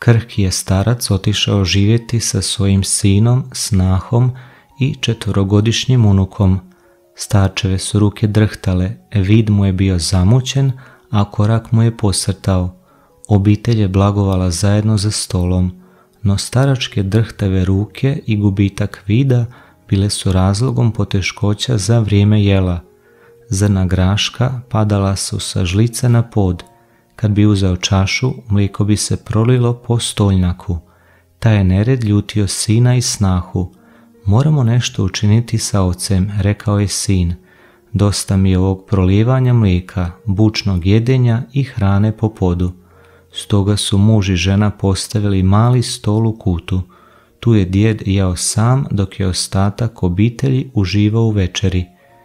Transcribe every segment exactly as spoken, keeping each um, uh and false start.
krhki je starac otišao živjeti sa svojim sinom, snahom i četvorogodišnjim unukom. Starčeve su ruke drhtale, vid mu je bio zamućen, a korak mu je posrtao. Obitelj je blagovala zajedno za stolom, no staračke drhtave ruke i gubitak vida bile su razlogom poteškoća za vrijeme jela. Zrna graška padala su sa žlice na pod. Kad bi uzeo čašu, mlijeko bi se prolilo po stolnjaku. Taj je nered ljutio sina i snahu. Moramo nešto učiniti sa ocem, rekao je sin. Dosta mi je ovog prolijevanja mlijeka, bučnog jedenja i hrane po podu. Stoga su muž i žena postavili mali stol u kutu. Tu je djed jeo sam, dok je ostatak obitelji uživao u večeri.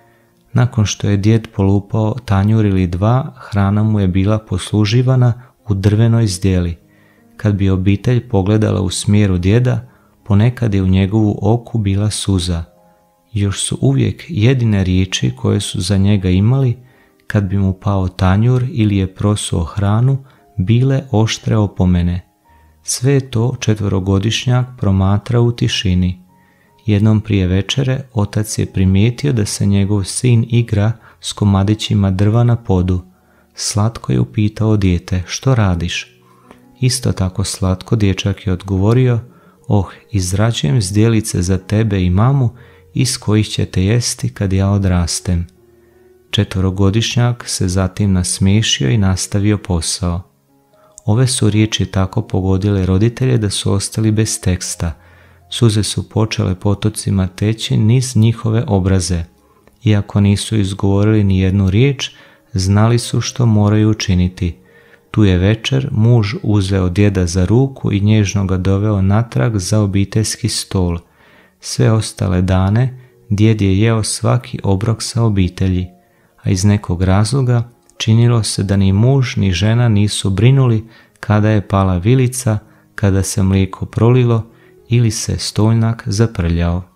Nakon što je djed polupao tanjur ili dva, hrana mu je bila posluživana u drvenoj zdjeli. Kad bi obitelj pogledala u smjeru djeda, ponekad je u njegovu oku bila suza. Još su uvijek jedine riječi koje su za njega imali, kad bi mu pao tanjur ili je prosuo hranu, bile oštre opomene. Sve je to četverogodišnjak promatrao u tišini. Jednom prije večere otac je primijetio da se njegov sin igra s komadićima drva na podu. Slatko je upitao dijete, što radiš? Isto tako slatko dječak je odgovorio, oh, izrađujem zdjelice za tebe i mamu iz kojih ćete jesti kad ja odrastem. Četverogodišnjak se zatim nasmiješio i nastavio posao. Ove su riječi tako pogodile roditelje da su ostali bez teksta. Suze su počele potocima teći niz njihove obraze. Iako nisu izgovorili ni jednu riječ, znali su što moraju učiniti. Tu je večer muž uzeo djeda za ruku i nježno ga doveo natrag za obiteljski stol. Sve ostale dane djed je jeo svaki obrok sa obitelji, a iz nekog razloga činilo se da ni muž ni žena nisu brinuli kada je pala vilica, kada se mlijeko prolilo ili se stolnjak zaprljao.